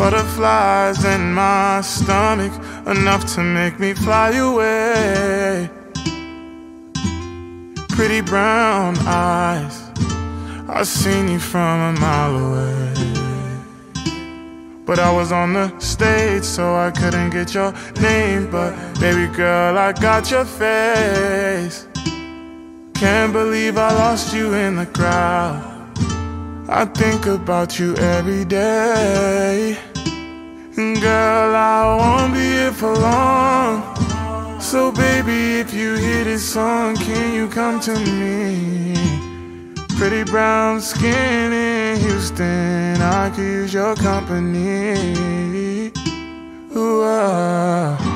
Butterflies in my stomach, enough to make me fly away. Pretty brown eyes, I seen you from a mile away. But I was on the stage, so I couldn't get your name. But baby girl, I got your face. Can't believe I lost you in the crowd. I think about you every day. Girl, I won't be here for long. So baby, if you hear this song, can you come to me? Pretty brown skin in Houston, I could use your company. Ooh,